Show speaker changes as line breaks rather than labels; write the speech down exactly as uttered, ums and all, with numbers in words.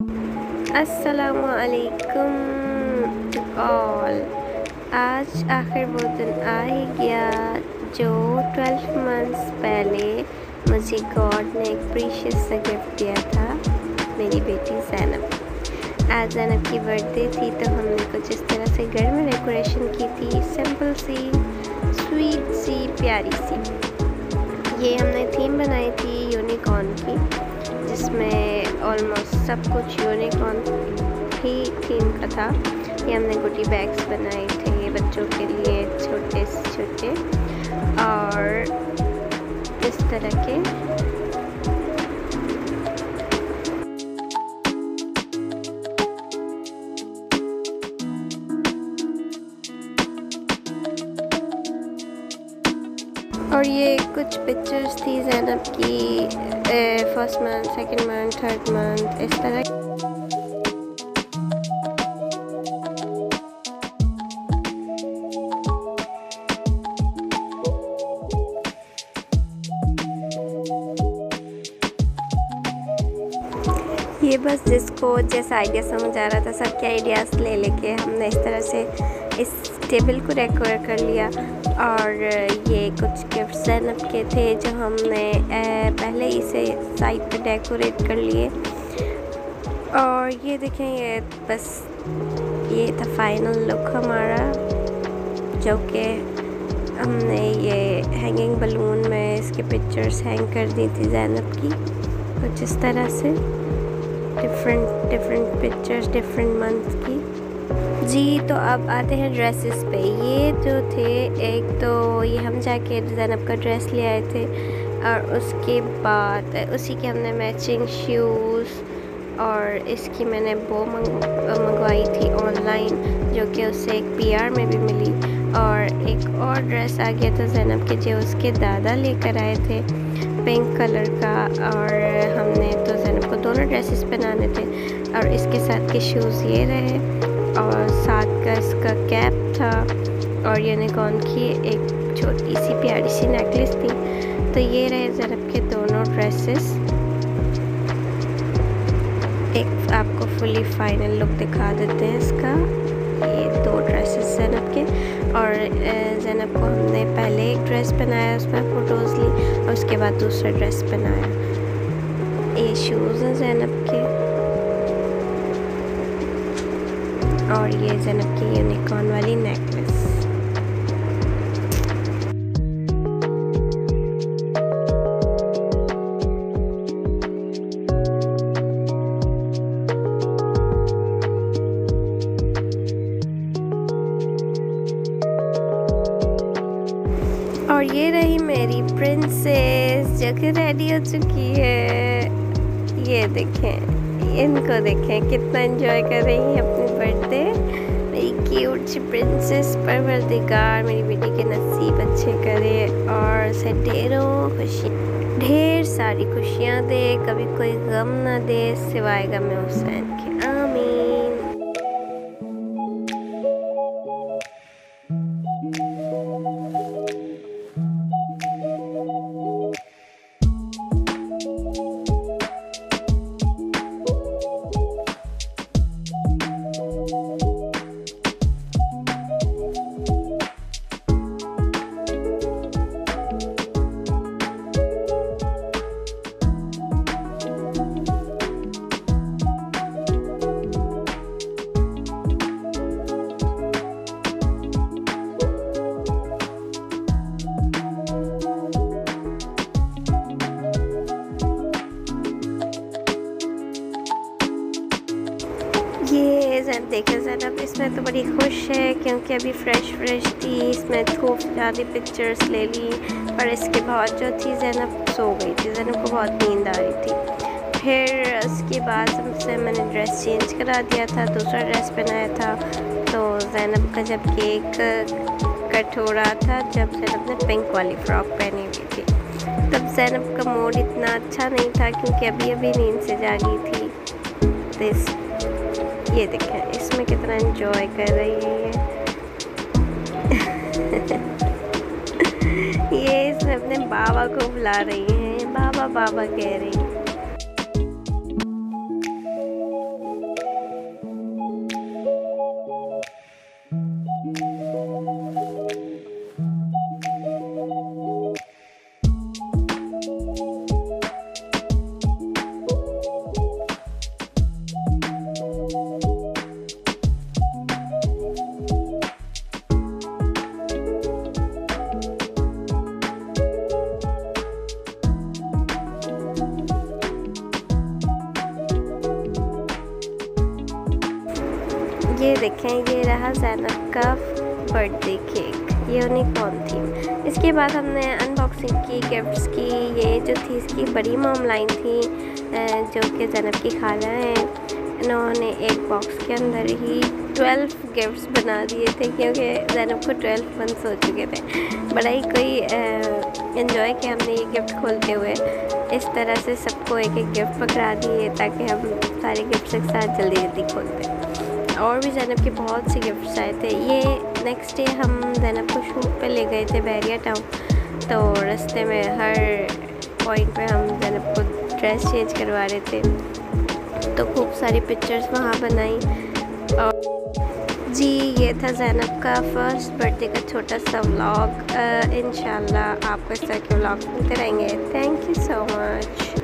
अस्सलामु अलैकुम to all. आज आखिर वो दिन आ ही गया जो ट्वेल्व मंथ्स पहले मुझे गॉड ने एक प्रीशियस सा गिफ्ट दिया था, मेरी बेटी ज़ैनब। आज ज़ैनब की बर्थडे थी तो हमने कुछ इस तरह से घर में डेकोरेशन की थी, सिंपल सी, स्वीट सी, प्यारी सी। ये हमने थीम बनाई थी यूनिकॉर्न की, जिसमें ऑलमोस्ट सब कुछ यूनिकॉर्न ही थीम का था। ये हमने गुडी बैग्स बनाए थे बच्चों के लिए, छोटे से छोटे और इस तरह के। और ये कुछ पिक्चर्स थी ज़ैनब की first month, second month, third month, इस तरह। ये बस जिसको जैसा आइडिया समझ आ रहा था, सबके आइडियाज़ ले लेके हमने इस तरह से इस टेबल को डेकोरेट कर लिया। और ये कुछ गिफ्ट ज़ैनब के थे जो हमने पहले ही से साइड पे डेकोरेट कर लिए। और ये देखें, ये बस ये था फाइनल लुक हमारा, जो कि हमने ये हैंगिंग बलून में इसके पिक्चर्स हैंग कर दी थी ज़ैनब की, कुछ इस तरह से different different pictures different month की। जी, तो अब आते हैं ड्रेसेस पे। ये जो थे, एक तो ये हम जाके ज़ैनब का ड्रेस ले आए थे और उसके बाद उसी के हमने मैचिंग शूज़ और इसकी मैंने बो मंगवाई थी ऑनलाइन, जो कि उससे एक पीआर में भी मिली। और एक और ड्रेस आ गया था ज़ैनब के, जो उसके दादा लेकर आए थे, पिंक कलर का। और हमने तो ज़ैनब को दोनों ड्रेसेस पहनाने थे। और इसके साथ के शूज़ ये रहे और साथ का इसका कैप था और यूनिकॉर्न की एक छोटी सी प्यारी सी नेकलेस थी। तो ये रहे ज़ैनब के दोनों ड्रेसेस। एक आपको फुली फाइनल लुक दिखा देते हैं इसका। ये दो ड्रेसेस ज़ैनब के, और ज़ैनब को हमने पहले एक ड्रेस पहनाया, उसमें फ़ोटोज़ ली, और उसके बाद दूसरा ड्रेस पहनाया। ये शूज़ हैं ज़ैनब के और ये ज़ैनब की यूनिकॉर्न वाली नेकलेस। और ये रही मेरी प्रिंसेस, जो कि रेडी हो चुकी है। ये देखें, इनको देखें कितना एंजॉय कर रही हैं अपनी बर्थडे। मेरी क्यूट सी प्रिंसेस, परवरदिगार मेरी बेटी के नसीब अच्छे करे और उसे ढेरों खुशी, ढेर सारी खुशियाँ दे, कभी कोई गम ना दे सिवाय गम हुसैन के। आमीन। ये ज़ैनब देखें, ज़ैनब इसमें तो बड़ी खुश है क्योंकि अभी फ़्रेश फ्रेश थी, इसमें खूब ज़्यादा पिक्चर्स ले ली। और इसके बाद जो थी ज़ैनब सो गई थी, ज़ैनब को बहुत नींद आ रही थी। फिर उसके बाद सबसे मैंने ड्रेस चेंज करा दिया था, दूसरा ड्रेस पहनाया था। तो ज़ैनब का जब केक कट हो रहा था, जब ज़ैनब ने पिंक वाली फ़्रॉक पहनी हुई थी, तब ज़ैनब का मूड इतना अच्छा नहीं था क्योंकि अभी अभी नींद से जागी थी। तो इस ये देखें, इसमें कितना एंजॉय कर रही है ये इसमें अपने बाबा को बुला रही है, बाबा बाबा कह रही है। ये देखें, ये रहा ज़ैनब का बर्थडे केक, यूनिकॉर्न थीम। इसके बाद हमने अनबॉक्सिंग की गिफ्ट्स की। ये जो थी इसकी बड़ी मॉम लाइन थी जो कि ज़ैनब की खाला हैं, इन्होंने एक बॉक्स के अंदर ही ट्वेल्व गिफ्ट्स बना दिए थे क्योंकि ज़ैनब को ट्वेल्व मंथ्स हो चुके थे। बड़ा ही कोई इन्जॉय किया हमने ये गिफ्ट खोलते हुए। इस तरह से सबको एक एक गिफ्ट पकड़ा दिए ताकि हम सारे गिफ्ट्स एक साथ जल्दी जल्दी खोलते। और भी ज़ैनब के बहुत से गिफ्ट्स आए थे। ये नेक्स्ट डे हम ज़ैनब को शूट पे ले गए थे बहरिया टाउन, तो रास्ते में हर पॉइंट पे हम ज़ैनब को ड्रेस चेंज करवा रहे थे, तो खूब सारी पिक्चर्स वहाँ बनाई। और जी ये था ज़ैनब का फर्स्ट बर्थडे का छोटा सा व्लॉग। इंशाल्लाह आपको इस तरह के व्लॉग मिलते रहेंगे। Thank you so much.